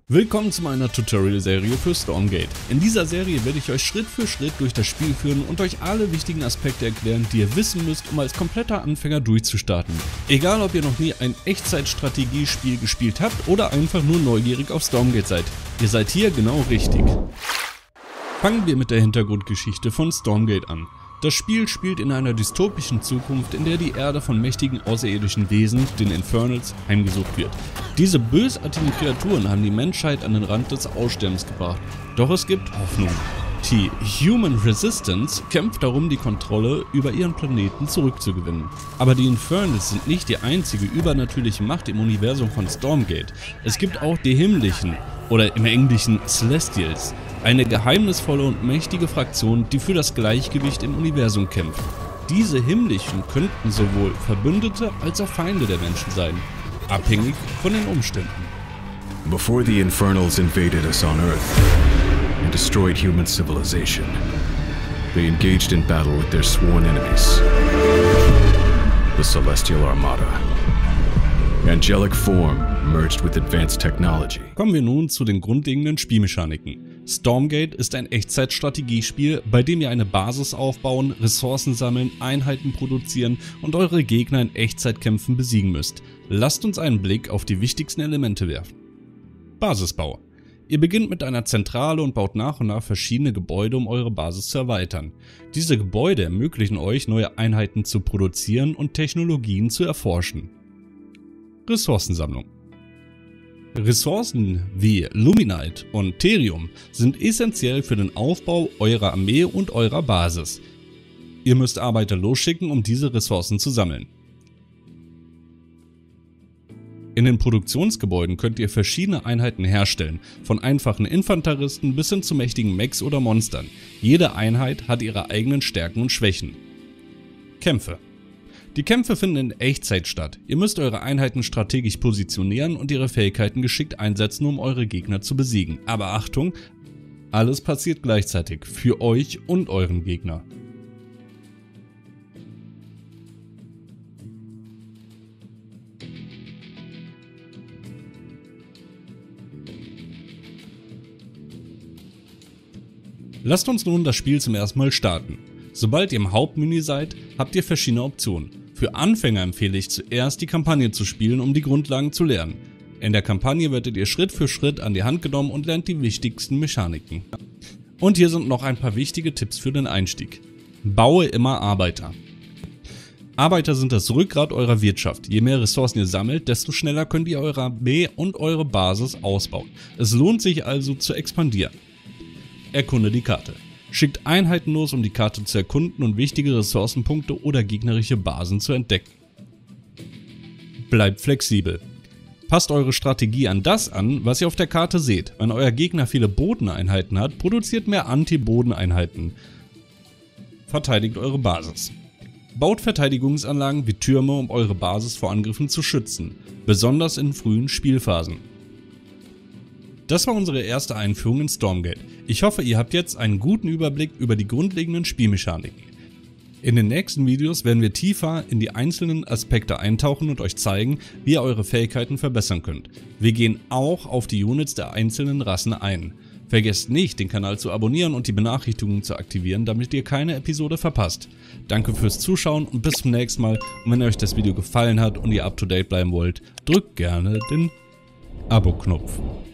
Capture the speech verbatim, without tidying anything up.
Willkommen zu meiner Tutorial-Serie für Stormgate. In dieser Serie werde ich euch Schritt für Schritt durch das Spiel führen und euch alle wichtigen Aspekte erklären, die ihr wissen müsst, um als kompletter Anfänger durchzustarten. Egal ob ihr noch nie ein Echtzeitstrategiespiel gespielt habt oder einfach nur neugierig auf Stormgate seid, ihr seid hier genau richtig. Fangen wir mit der Hintergrundgeschichte von Stormgate an. Das Spiel spielt in einer dystopischen Zukunft, in der die Erde von mächtigen außerirdischen Wesen, den Infernals, heimgesucht wird. Diese bösartigen Kreaturen haben die Menschheit an den Rand des Aussterbens gebracht. Doch es gibt Hoffnung. Die Human Resistance kämpft darum, die Kontrolle über ihren Planeten zurückzugewinnen. Aber die Infernals sind nicht die einzige übernatürliche Macht im Universum von Stormgate. Es gibt auch die Himmlischen, oder im Englischen Celestials, eine geheimnisvolle und mächtige Fraktion, die für das Gleichgewicht im Universum kämpft. Diese Himmlischen könnten sowohl Verbündete als auch Feinde der Menschen sein, abhängig von den Umständen. Before the Infernals invaded us on Earth and destroyed human civilization, they engaged in battle with their sworn enemies, the Celestial Armada. Angelic form merged with advanced technology. Kommen wir nun zu den grundlegenden Spielmechaniken. Stormgate ist ein Echtzeitstrategiespiel, bei dem ihr eine Basis aufbauen, Ressourcen sammeln, Einheiten produzieren und eure Gegner in Echtzeitkämpfen besiegen müsst. Lasst uns einen Blick auf die wichtigsten Elemente werfen. Basisbau. Ihr beginnt mit einer Zentrale und baut nach und nach verschiedene Gebäude, um eure Basis zu erweitern. Diese Gebäude ermöglichen euch, neue Einheiten zu produzieren und Technologien zu erforschen. Ressourcensammlung. Ressourcen wie Luminite und Therium sind essentiell für den Aufbau eurer Armee und eurer Basis. Ihr müsst Arbeiter losschicken, um diese Ressourcen zu sammeln. In den Produktionsgebäuden könnt ihr verschiedene Einheiten herstellen, von einfachen Infanteristen bis hin zu mächtigen Mechs oder Monstern. Jede Einheit hat ihre eigenen Stärken und Schwächen. Kämpfe. Die Kämpfe finden in Echtzeit statt. Ihr müsst eure Einheiten strategisch positionieren und ihre Fähigkeiten geschickt einsetzen, um eure Gegner zu besiegen. Aber Achtung, alles passiert gleichzeitig, für euch und euren Gegner. Lasst uns nun das Spiel zum ersten Mal starten. Sobald ihr im Hauptmenü seid, habt ihr verschiedene Optionen. Für Anfänger empfehle ich zuerst die Kampagne zu spielen, um die Grundlagen zu lernen. In der Kampagne werdet ihr Schritt für Schritt an die Hand genommen und lernt die wichtigsten Mechaniken. Und hier sind noch ein paar wichtige Tipps für den Einstieg. Baue immer Arbeiter. Arbeiter sind das Rückgrat eurer Wirtschaft. Je mehr Ressourcen ihr sammelt, desto schneller könnt ihr eure Armee und eure Basis ausbauen. Es lohnt sich also zu expandieren. Erkunde die Karte. Schickt Einheiten los, um die Karte zu erkunden und wichtige Ressourcenpunkte oder gegnerische Basen zu entdecken. Bleibt flexibel. Passt eure Strategie an das an, was ihr auf der Karte seht. Wenn euer Gegner viele Bodeneinheiten hat, produziert mehr Anti-Bodeneinheiten. Verteidigt eure Basis. Baut Verteidigungsanlagen wie Türme, um eure Basis vor Angriffen zu schützen, besonders in frühen Spielphasen. Das war unsere erste Einführung in Stormgate. Ich hoffe, ihr habt jetzt einen guten Überblick über die grundlegenden Spielmechaniken. In den nächsten Videos werden wir tiefer in die einzelnen Aspekte eintauchen und euch zeigen, wie ihr eure Fähigkeiten verbessern könnt. Wir gehen auch auf die Units der einzelnen Rassen ein. Vergesst nicht, den Kanal zu abonnieren und die Benachrichtigungen zu aktivieren, damit ihr keine Episode verpasst. Danke fürs Zuschauen und bis zum nächsten Mal. Und wenn euch das Video gefallen hat und ihr up to date bleiben wollt, drückt gerne den Abo-Knopf.